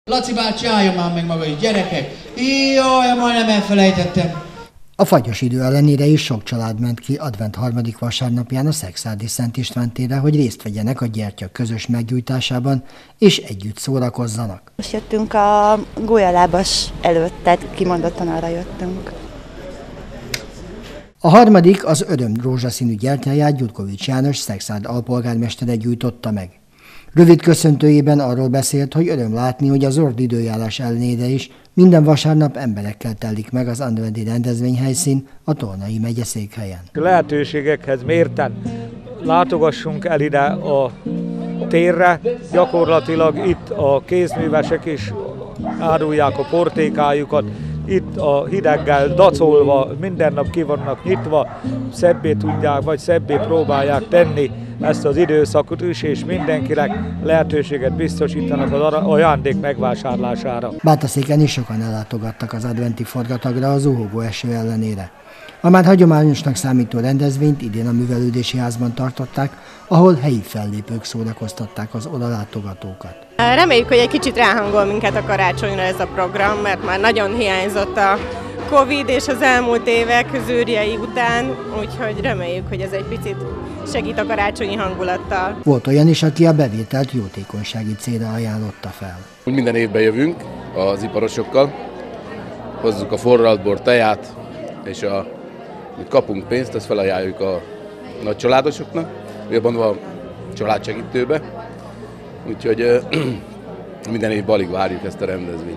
Laci bácsi, álljon már meg maga is, gyerekek! Jaj, majdnem elfelejtettem! A fagyos idő ellenére is sok család ment ki advent 3. vasárnapján a Szekszárdi Szent István térre, hogy részt vegyenek a gyertya közös meggyújtásában, és együtt szórakozzanak. Most jöttünk a gólyalábas előtt, tehát kimondottan arra jöttünk. A harmadik az öröm rózsaszínű gyertyáját Gyurkovics János Szekszárd alpolgármestere gyújtotta meg. Rövid köszöntőjében arról beszélt, hogy öröm látni, hogy az ord időjárás ellenére is minden vasárnap emberekkel telik meg az adventi rendezvényhelyszín a Tolnai megyeszékhelyen. Lehetőségekhez mérten látogassunk el ide a térre, gyakorlatilag itt a kézművesek is árulják a portékájukat, itt a hideggel dacolva, minden nap ki vannak nyitva, szebbé tudják, vagy szebbé próbálják tenni ezt az időszakot is, és mindenkinek lehetőséget biztosítanak az ajándék megvásárlására. Bátaszéken is sokan ellátogattak az adventi forgatagra a zuhogó eső ellenére. A már hagyományosnak számító rendezvényt idén a Művelődési Házban tartották, ahol helyi fellépők szórakoztatták az odalátogatókat. Reméljük, hogy egy kicsit ráhangol minket a karácsonyra ez a program, mert már nagyon hiányzott a Covid és az elmúlt évek zűrjei után, úgyhogy reméljük, hogy ez egy picit segít a karácsonyi hangulattal. Volt olyan is, aki a bevételt jótékonysági célra ajánlotta fel. Minden évben jövünk az iparosokkal, hozzuk a forralt bort, teját, és kapunk pénzt, ezt felajánljuk a nagy családosoknak, jobban a családsegítőbe, úgyhogy minden évben alig várjuk ezt a rendezvényt.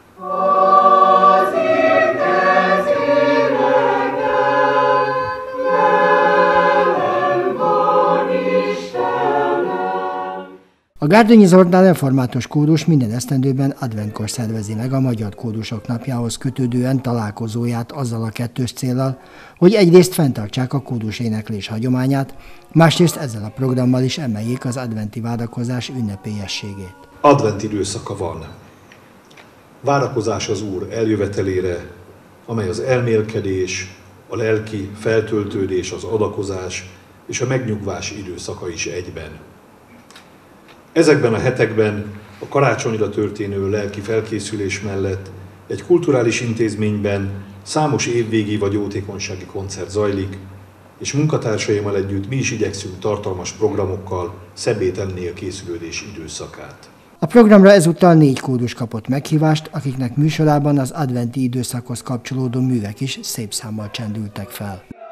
A Gárdonyi Zoltán református kórus minden esztendőben adventkor szervezi meg a Magyar Kórusok Napjához kötődően találkozóját azzal a kettős céllal, hogy egyrészt fenntartsák a kórus éneklés hagyományát, másrészt ezzel a programmal is emeljék az adventi várakozás ünnepélyességét. Advent időszaka van. Várakozás az Úr eljövetelére, amely az elmélkedés, a lelki feltöltődés, az adakozás és a megnyugvás időszaka is egyben. Ezekben a hetekben a karácsonyra történő lelki felkészülés mellett egy kulturális intézményben számos évvégi vagy jótékonysági koncert zajlik, és munkatársaimmal együtt mi is igyekszünk tartalmas programokkal szebbé tenni a készülődés időszakát. A programra ezúttal 4 kórus kapott meghívást, akiknek műsorában az adventi időszakhoz kapcsolódó művek is szép számmal csendültek fel.